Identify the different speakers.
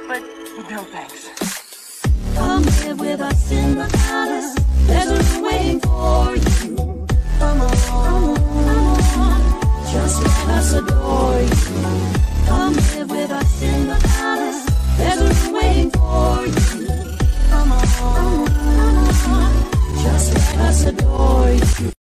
Speaker 1: but no thanks.
Speaker 2: Come live with us in the palace. There's a room waiting for you. Come on, just let us adore you. Come live with us in the palace. There's a room waiting for you.